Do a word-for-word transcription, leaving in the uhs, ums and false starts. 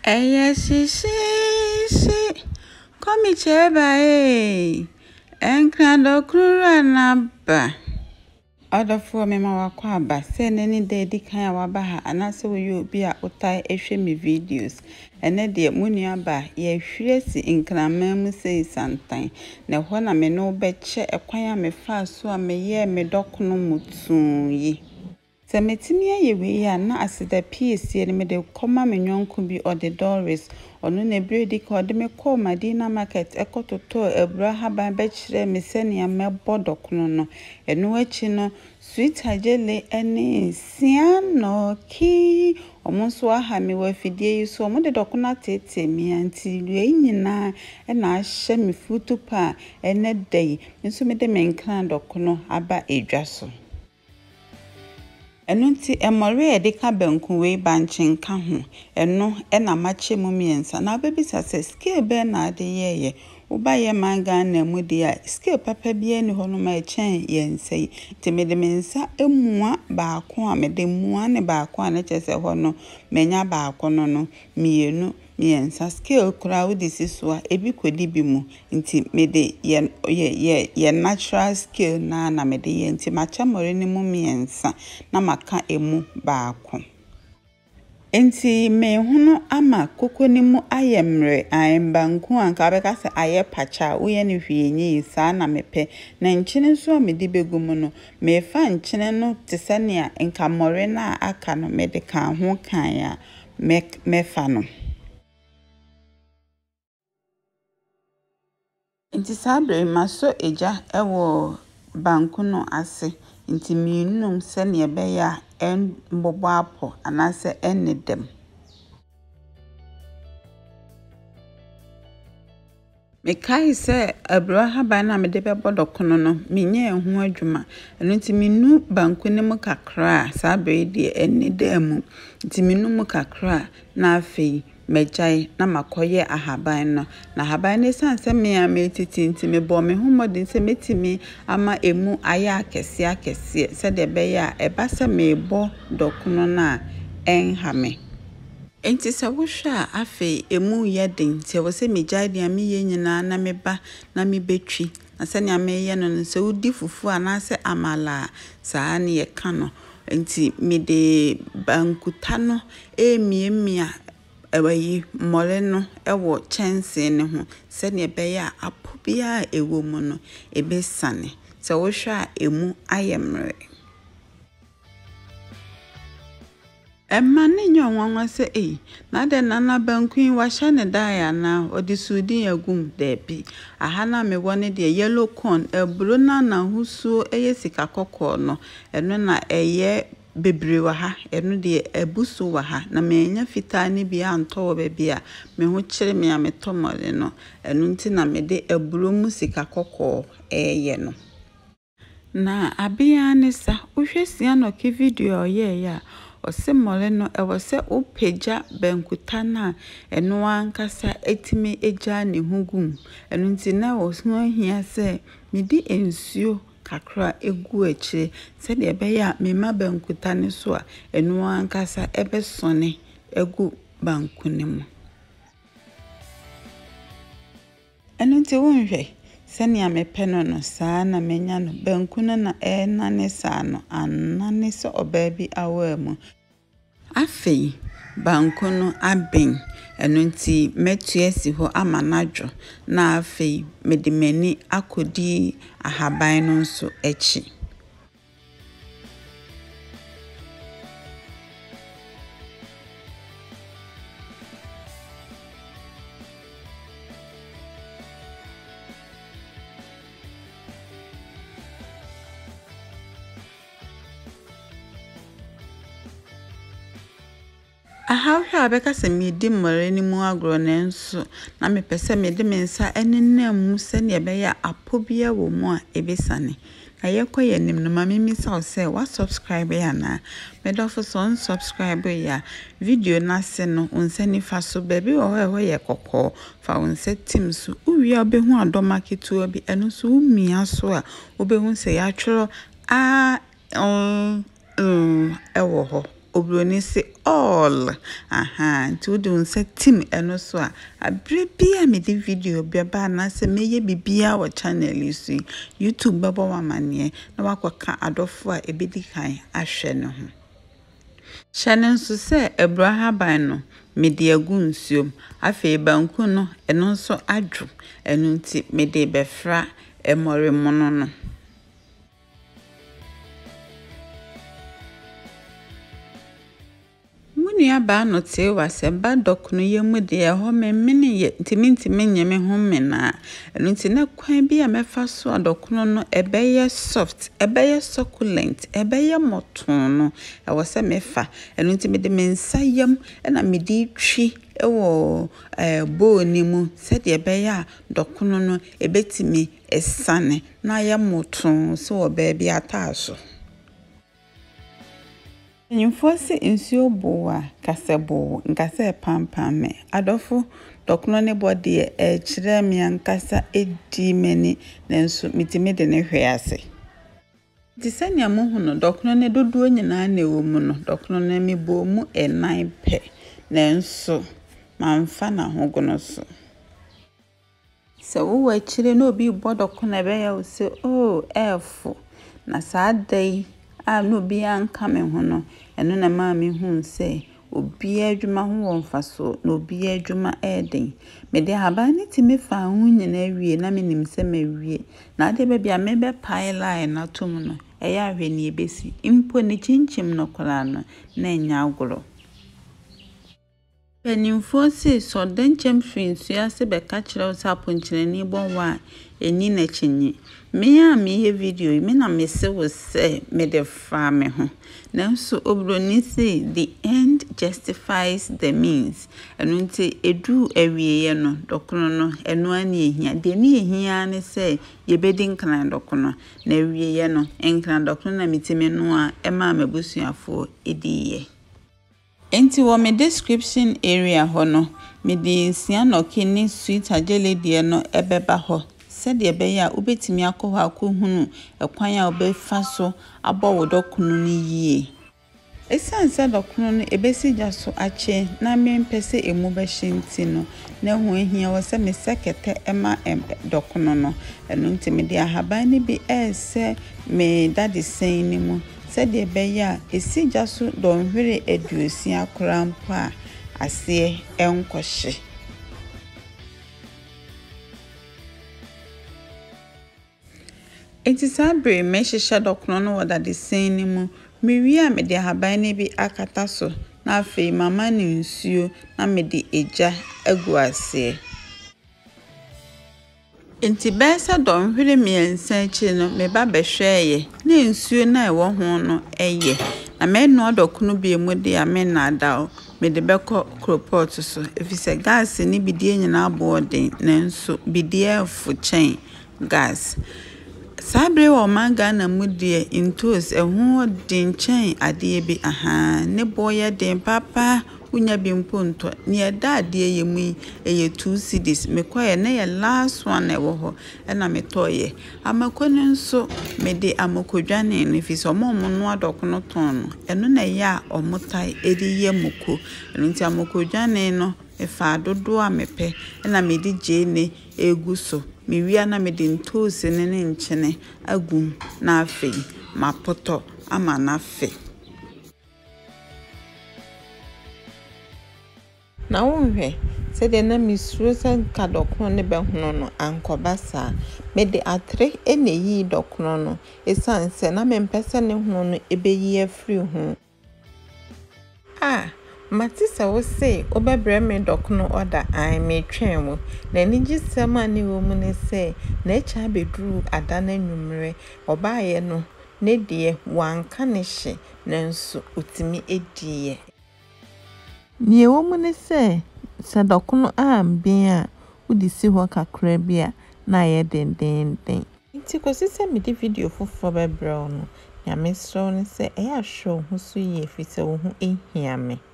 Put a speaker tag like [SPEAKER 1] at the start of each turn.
[SPEAKER 1] Eye si si si komi cheba e Nkran Dokono na ba Adafo me ma wakwa aba se nani de di kan waba ha anase wo yi obi a utai ehwe me videos ene de munu aba ye hwire si Nkran mamu sei santan na ho na me no be che ekwan a me fa so a me ye me Dokono mutun yi se metimi aye we ya na asida piesie ne me de koma me nyonko bi o de Doris onu na bredi ka o de me call Madina market ekototo ebra haba be kire me senia me Dokono no enu achi no sweet hajele ene siano ki omonso aha me wa fidie yi so omo de Dokono tete mi anti lue nyina e na ahye me futu pa ene dai nso me de me Nkran Dokono aba edwa so enu nti emore de ka banku we banchin ka ho enu e na mache mu miensa na babisa se scale be na ade yeye uba ye manga na mu dia scale papa bia ni ho no ma chen yensei temede mensa emua ba ko a mede mua ne ba ko a na chese ho no menya ba ko no no mienu miensa scale kura wo disi so a ebi kwedi bi mu nti mede ye ye ye natural scale na na mede ye nti macha more ni mu miensa na maka emu ba ko enti me hunu ama koko ni mu ayemre ayembanku anka beka se aye pacha uye ni hwienyi saa na mepe na nchine so me di begumu no me fa nchine no tisania enka more na aka no me de kan ho kan ya me me fa no enti sabre maso eja ewo banku no ase enti minum se ne be ya en mbobo apo anase enedem me kai se abro haba na me de be Dokono no menye ehu adwuma eno nti minu banku ne mu kakra sabre de enedem nti minu mu kakra na afei mejai na makoye ahaban no na ahaban ne sanse me a metiti nti me bo me humodin se metimi ama emu aya akese akese se de be ya eba se me bo Dokono na enhame enti se wohwa afi emu yedin se wo se mejai de ame ye nyina na meba na me betwi na se ne ame ye no se udi fufu anase amala saa ne ye kano enti me de bankuta no emiemia ewayi mole no ewo chense ne ho se ne be ya apobia ewo mu no ebe sane se wo hwa emu ayemre emma ne nyonwanwa se eh na de nana banku wa hya ne daya na odisudi agum debi aha na me wone de yellow corn ebro na na husu eye sika kokko no eno na eye bebre wa ha eno de ebusu wa ha na menya fita ne bia anto be bia me ho kire me ametomole no eno nti na me de ebro mu sika kokko eye no na abia ne sa uhwesia no ke video ye ya ose mole no ewose opeja bankuta na eno ankasa etime eja ne hugum eno nti na oso ahia se medi ensuo kakra egu akire se de be ya mema bankuta ne so a eno ankasa ebe sone egu banku ne mu eno nti wonhwe sani amepe no no saa na menya no banku no na e na ne saa no anane so obabi awamu afei banku no aben eno nti metuesi ho amanadwo na afei medimani akodi ahaban no nso echi aha hwa beka se medi mmare ni mu agro nenso na me pese medi mensa enenam mu se ne be ya apobia wo mu a ebesane na yekoye nim no ma mimi sa se wa subscribe ya na me do fo so subscribe ya video na se no unse ni fa so baby wo ho ye kokko fa unse tim so uwi obehu adoma ketu obi eno so umia so a obehu se ya tworo a um um ewo ho obroni se all aha nti wo de unsa team eno so a abre bia me di video bia ba na se meye bibia wo channel yi YouTube babo wa mane na wakwaka adofo a ebedi kan ahwe ne ho Shannon so se Abraham ban no mede agu nsuom afi banku no eno so adwo eno nti mede befra emore mono no Muni aba no te wase ba Dokono yemu de ho memene ye ntimi nyeme ho mena eno nti na kwan bi a mefa so Dokono no ebeye soft ebeye succulent ebeye moton no e wo se mefa eno nti mede mensayam na mede twi ewo eh bowl ni mu se de ebeye a Dokono no ebetimi esane na ya moton so wo ba bi ataaso Nyimfosi nsuo boa kasebo nkasa pampame adofo Dokono ne bode e kire me ankasa edi mani nanso mitime de ne hwe ase Disania mo huno Dokono ne dodo nyina na ewo mu no Dokono ne me bo mu enan pe nanso mamfa na hogono so Se wo wa kire na obi bo Dokono be ya wo se oh efo na saadai a no bi anka me ho no eno na ma me hu se obi adwuma ho wonfa so no obi adwuma eden me de haba ni ti me fa hu nyina wie na me nim se me wie na ade be bia me be pipeline na tom no e ya hwe ni ebesi impo ni chinchim no kola no na enya agoro Penimfo se so den champion so ase be ka kire o sa ponchirani bonwa eni na chinyi me a me ye video me na me se wo se me de fra me ho nanso obroni say the end justifies the means enu nti edu awieye no Dokono no enu ani ehia de ni ehia ne se ye bedi Nkran Dokono na awieye no Nkran Dokono na mitime no a ema mabusuafo ediye Enti wo me description area ho no me di sia no kini sweet ajele de no ebeba ho se de be ya ubetimi akọ ha akohunu ekwan a obefa so abo wo Dokono ni yie esanse Dokono no ebesi jaso ache na me mpese emu be shinti no na hu ehia wo se me sekete ema Dokono no enu nti me di ahaban ni bi ese me dadi sen ni mu se de be ya esi jaso don hwere eduosi akora mpo a ase enkohye Enti sabre me hihye Dokono no wada de sen ni mu me wi a me de haban ne bi akata so na afei mama ne nsuo na me de eja agu ase Enti besa don hwere me ensa chi no me ba behweye na nsuo na ewo ho no eye na me no Dokono bi emu de amena da me de beko cropot so efise gas ni bidie nyina aboden nanso bidie afu chen gas Sabre wo manga na mudie intos ehu din chen ade bi aha ne boye den papa unya bi mponto ne eda ade yemu eye two cedis me koye na ye last one e wo ho na me toye amakone nso me de amokodwane ne fi so mo mo no Dokono ton no eno na ya omutai edi yemuko eno nti amokodwane no e fa dodo a mepe na me di je ne egu so mi wia na me de ntoose ne ne nchene agum na afei mapoto ama na fe na wonhwe se de na misuro san ka Dokono ne be hono no ankobasa me de atre eneyi Dokono no esanse na me mpese ne hono no ebeyi afri ho ah Matisa wo say obebre me Dokono order I me twen wo na ni gisema ne wo mu ne say na echa bedru adana nwumre obaaye no ne de wanka ne hye nanso otimi ediye ni wo mu ne say sa Dokono ambe a udi si ho kakra bia na ye den den den nti kosi se me di video fofo bebre no ya me so ne say e ya show ho so ye fi se wo ho ehia me